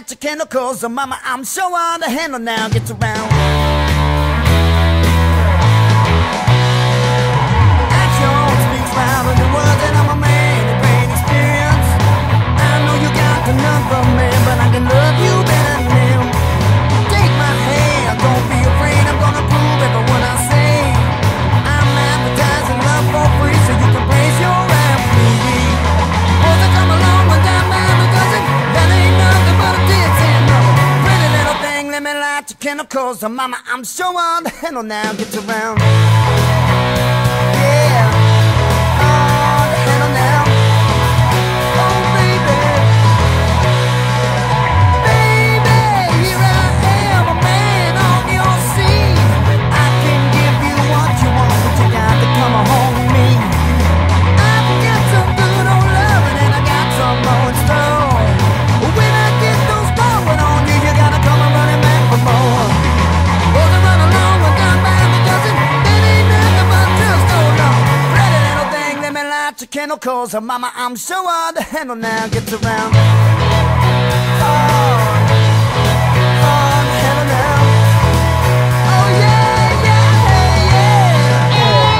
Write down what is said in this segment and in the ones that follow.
light your candle, cause mama, I'm sure on the handle now, get around. Action speaks louder than words, and I'm a man of great experience. I know you got the number, man, but I can love you better than him. Take my hand, don't be afraid, I'm gonna prove every word I say. I'm advertising love for free, so you can place your rap with me. Boys that come along one time by the dozen, that ain't nothing but a dance and another. Pretty little thing, let me light your candle, cause mama, I'm sure on the handle now, get around. Yeah, on the handle now. Oh baby, baby, here I am, a man on your scene. I can give you what you want, but you got to come home with me. I've got some good old loving and I got some more in store. When I get those going on you, you gotta come and running back for more. Boys that run along and down by the dozen, that ain't nothing but just so long. Pretty little thing, let me light your candle, cause mama, I'm sure on the handle now, gets around. Oh, on the handle now. Oh yeah, yeah, yeah, yeah.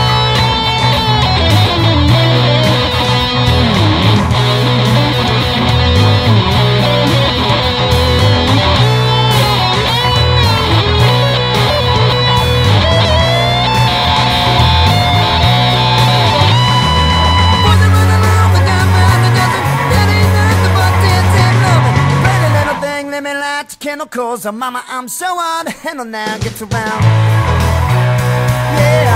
Boys that run along and down by the dozen, that ain't nothing but dance and loving. Pretty little thing, let me light your candle, cause mama, I'm so on the handle now, gets around. Yeah.